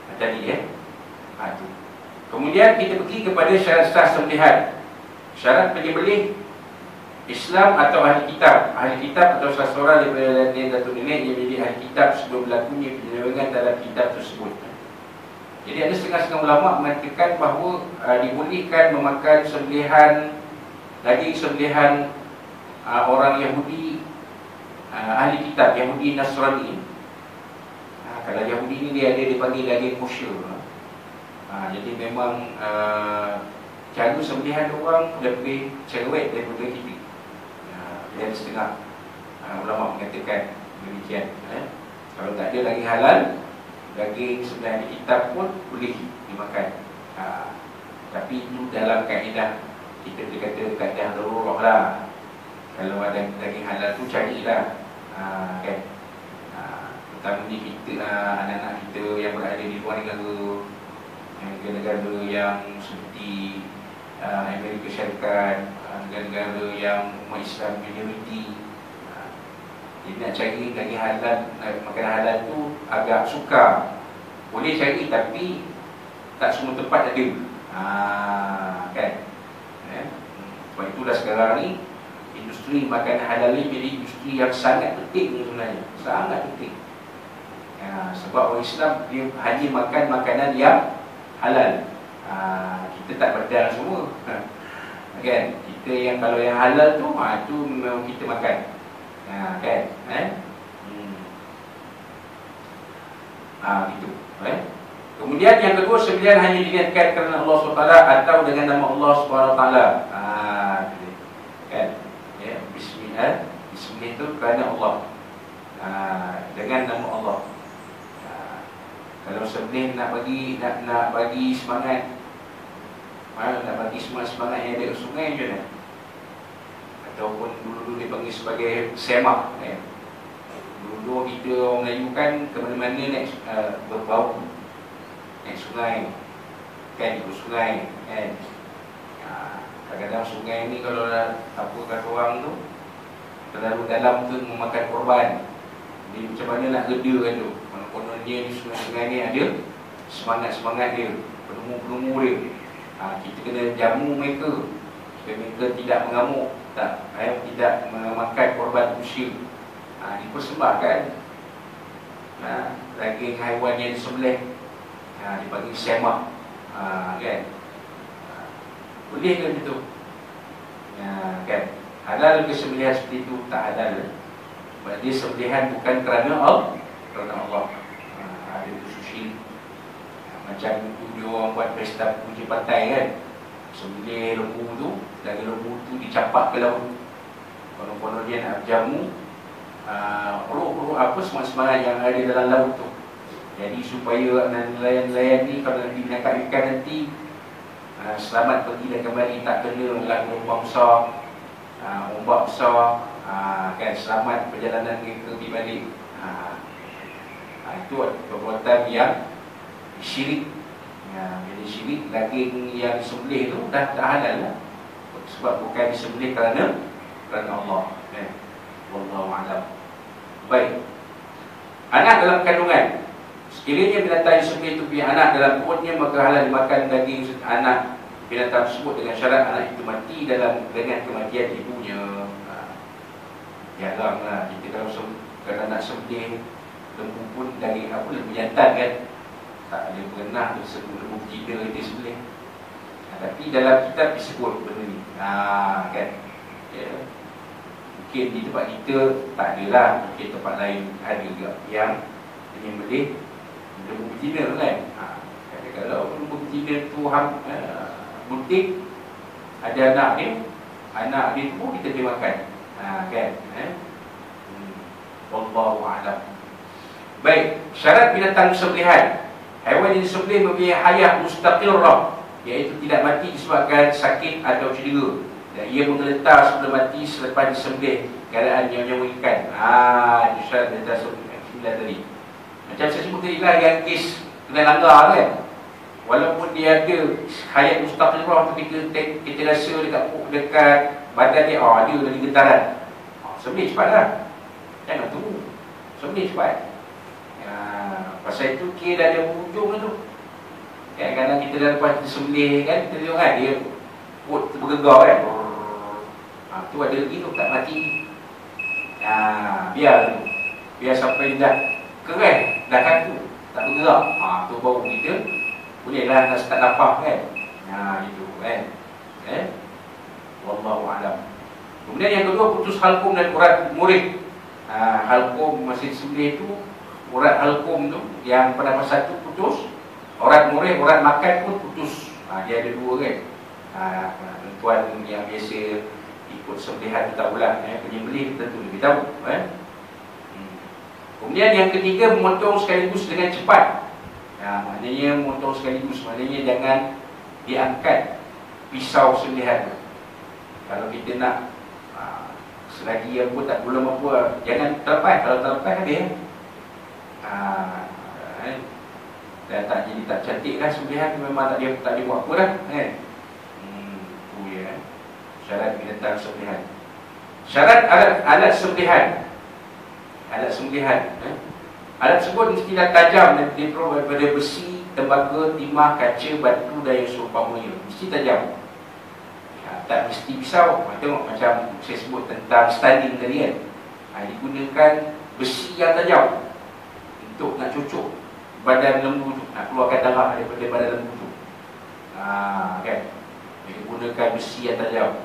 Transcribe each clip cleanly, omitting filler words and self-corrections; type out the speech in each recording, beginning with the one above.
Tadi tu. Kemudian kita pergi kepada syarat sah sembelihan. Syarat penyembelih Islam atau ahli kitab. Ahli kitab atau salah seorang daripada nenek atau nenek yang menjadi ahli kitab sebelum berlakunya penyelewengan dalam kitab tersebut. Jadi ada setengah-setengah ulama mengatakan bahawa dibolehkan memakan sembelihan, daging sembelihan orang Yahudi, ahli kitab Yahudi Nasrani. Kalau Yahudi ni dia ada dipanggil daging kosher. Jadi memang cara sembelihan orang lebih cerewet daripada kita. Jadi ada setengah ulama mengatakan demikian. Kalau tak ada daging halal, daging sembelihan di kitab pun boleh dimakan. Tapi itu dalam kaedah, kita boleh kata kaedah darurah lah. Kalau ada daging halal tu carilah, kan? Terutama ni kita, anak-anak kita yang berada di luar negara, negara-negara yang seperti Amerika Syarikat, negara-negara yang umat Islam minoriti. Jadi nak cari daging halal, makanan halal tu agak sukar. Boleh cari tapi tak semua tempat ada. Kan? Sebab itulah sekarang ni industri makanan halal ni jadi industri yang sangat penting sebenarnya. Sangat penting. Sebab orang Islam dia hanya makan makanan yang halal. Kita tak berdal semua. Kan? Kita yang kalau yang halal tu, tu memang kita makan. Kan? Gitu. Kemudian yang kedua, sembelihan hanya diniatkan kerana Allah SWT atau dengan nama Allah SWT. Kan? Bismillah. Bismillah itu kerana Allah. Dengan nama Allah. Kalau sembelih nak bagi semangat, nak bagi semangat yang ada sungai je kan? Ataupun dulu-dulu dipanggil sebagai semak. Dulu kita orang Melayu kan ke mana-mana naik berbau, naik sungai, kan, ikut sungai, kan. Kadang-kadang sungai ni kalau apa kata orang tu terlalu dalam tu memakan korban. Jadi macam mana nak redakan tu? Kononnya di sungai-sungai ni ada semangat-semangat dia, penemu-penemu dia. Kita kena jamu mereka supaya mereka tidak mengamuk, tidak memakan korban usia. Dipersembahkan daging haiwan yang disembelih, dipanggil semak. Kan? Boleh ke begitu? Kan? Halal ke sembelihan seperti itu? Tak halal. Sebab dia sembelihan bukan kerana Allah. Ada tu sushi. Macam dia orang buat pesta puji pantai kan, sembelih lembu tu, daging lembu tu dicapak ke laut. Konon-konon dia nak berjamu roh-roh apa semangat-semangat yang ada dalam laut tu. Jadi supaya nelayan-nelayan ni kalau nanti menangkap ikan nanti selamat pergi dan kembali, tak kena dalam gelombang besar, ombak besar, kan, selamat perjalanan mereka pergi balik. Itu perbuatan yang syirik. Jadi syirik, daging yang disembelih tu dah tak halal lah. Sebab bukan disembelih kerana Allah. Wallahu a'lam. Baik. Anak dalam kandungan. Sekiranya binatang disembelih itu punya anak dalam perutnya, maka halal dimakan daging anak binatang tersebut dengan syarat anak itu mati dengan kematian ibunya. Jaranglah kita kalau nak sembelih lembu pun daging lembu jantan kan, tak ada pernah disebut lembu betina dia sembelih. Tapi dalam kitab disebut benda ni. Kan? Mungkin di tempat kita tak adalah, mungkin tempat lain ada juga yang menyembelih lembu betina kan. Kalau lembu betina tu butik, ada anak dia tu pun kita boleh makan. Kan? Wallahu a'lam. Baik, syarat binatang sembelihan. Haiwan yang disembelih mempunyai hayat mustaqirrah, iaitu tidak mati disebabkan sakit atau cedera, dan ia menggeletar sebelum mati selepas disembelih keadaan nyawa ikan. Itu syarat binatang sembelihan tadi. Macam saya sebut tadi lah, yang kes kena langgar kan, walaupun dia ada hayat mustaqirrah tu, kita rasa dekat badan dia, dia lagi getaran, sembelih cepat lah. Jangan tunggu, sembelih cepat. Pasal itu K dah ada hujung tu. Kadang-kadang kita dah lepas disembelih kan, kita tengok kan dia perut bergegar kan. Tu ada lagi tu, tak mati. Biar sampai dah kering, dah kaku, tak bergerak. Tu baru kita bolehlah nak start nafas kan. Itu kan. Wallahu a'lam. Kemudian yang kedua, putus halqum dan urat murid. Halqum masih disembelih tu, urat halqum tu yang pada masa tu putus. Urat murid, urat makan pun putus. Dia ada dua kan. Tuan yang biasa ikut sembelihan kita ulang, penyembelih tentu lebih tahu. Kemudian yang ketiga, memotong sekaligus dengan cepat. Maknanya memotong sekaligus, maknanya jangan diangkat pisau sembelihan. Kalau kita nak selagi apa tak belum apa, jangan terlepas. Kalau terlepas habis. Dan tak jadi tak cantik dah sembelihan, memang tak dia buat apa dah kan. Tu ya. Syarat binatang sembelihan. Syarat alat sembelihan. Alat sembelihan. Alat tersebut mestilah tajam dan diperoleh daripada besi, tembaga, timah, kaca, batu dan yang seumpamanya. Mesti tajam. Tak mesti pisau. Tengok macam saya sebut tentang standing tadi kan. Digunakan besi yang tajam untuk nak cucuk badan lembu tu, nak keluarkan darah daripada badan lembu tu. Kan. Dia gunakan besi yang tajam.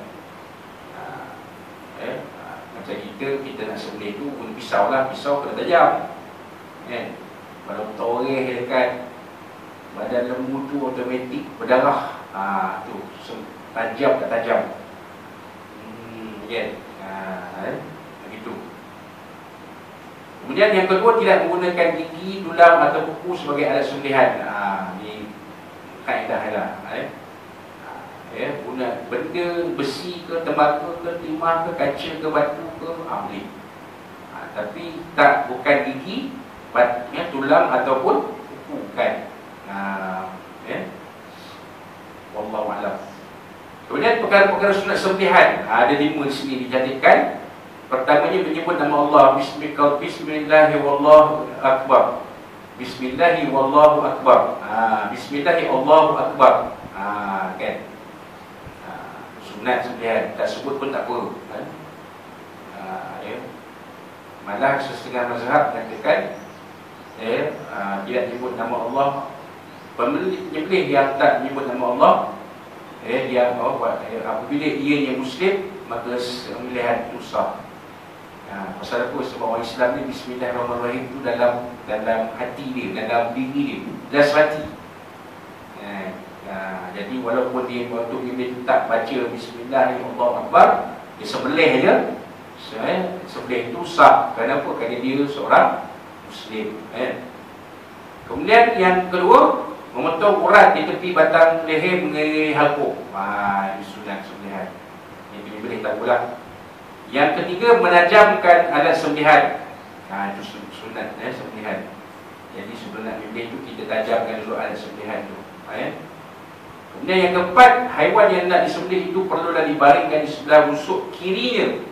Macam kita nak sembelih tu guna pisau lah. Pisau kena tajam kan. Kalau toreh dekat badan lembu tu automatik berdarah. Tu tajam tak tajam. Kan. Begitu. Kemudian yang kedua, tidak menggunakan gigi, tulang atau kuku sebagai alat sembelihan. Ni kaedah lah. Guna benda besi ke, tembaga ke, timah ke, kaca ke, batu ke, boleh. Tapi bukan gigi, tulang ataupun kuku kan. Wallahu a'lam. Kemudian perkara-perkara sunat sembelihan, ada 5 di sini dicantikkan. Pertamanya menyebut nama Allah. Bismillahi wallahu akbar. Bismillahi wallahu akbar. Bismillahi Allahu akbar. Kan. Sunat sembelihan, tak sebut pun tak apa. Malah setengah mazhab mengatakan tidak menyebut nama Allah. Penyembelih yang tak menyebut nama Allah, dia apabila ianya Muslim, maka sembelihan itu sah. Pasal apa? Sebab orang Islam ni Bismillahirrahmanirrahim itu dalam hati dia, dalam diri dia, dalam hati. Jadi walaupun dia waktu dia tak baca Bismillahirrahmanirrahim, dia sembelih je, sembelih itu sah. Kenapa? Kerana dia seorang Muslim. Kemudian yang kedua, memotong urat di tepi batang leher mengenai halqum. Ini sunat sembelihan. Ini penyembelih tak ulang. Yang ketiga, menajamkan alat sembelihan. Itu sunat sembelihan. Jadi sebelum nak menyembelih itu, kita tajamkan dulu alat sembelihan itu. Kemudian yang keempat, haiwan yang nak disembelih itu perlulah dibaringkan di sebelah rusuk kirinya.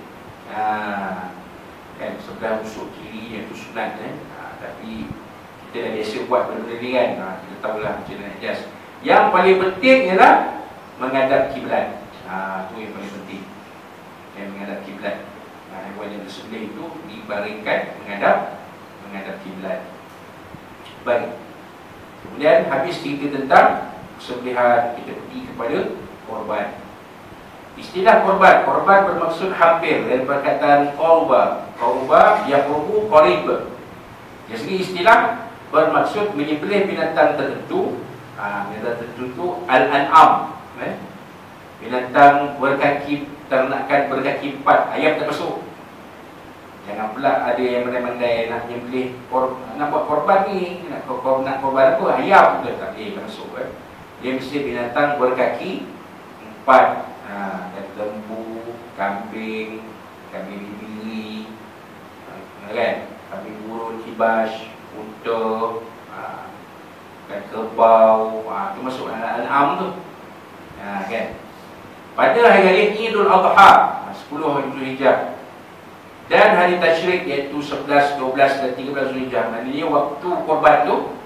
Kan, sebelah rusuk kirinya itu sunat. Tapi kita dah biasa buat benda-benda ni kan. Kita tahulah macam mana adjust. Yang paling penting ialah menghadap kiblat. Itu yang paling penting. Yang menghadap kiblat. Haiwan yang disembelih itu dibaringkan menghadap kiblat. Baik. Kemudian habis cerita tentang sembelihan, kita pergi kepada korban. Istilah korban bermaksud hampir, dari perkataan qurba. Qurba yaqrubu qarib. Dari segi istilah bermaksud menyembelih binatang tertentu. Binatang tertentu al-an'am, binatang berkaki, ternakan berkaki 4. Ayam tak masuk. Jangan pula ada yang pandai-pandai nak menyembelih, nak buat korban ni, nak korban apa? Ayam ke tak boleh masuk. Dia mesti binatang berkaki 4. Dan lembu, kambing biri, kan? Kambing burung, kibas, unta, dan kerbau. Itu masuk al-an'am tu. Kan? Pada hari raya Idul Adha, 10 Zulhijjah, Dan hari tasyrik iaitu 11, 12 dan 13 Zulhijjah. Maknanya waktu korban tu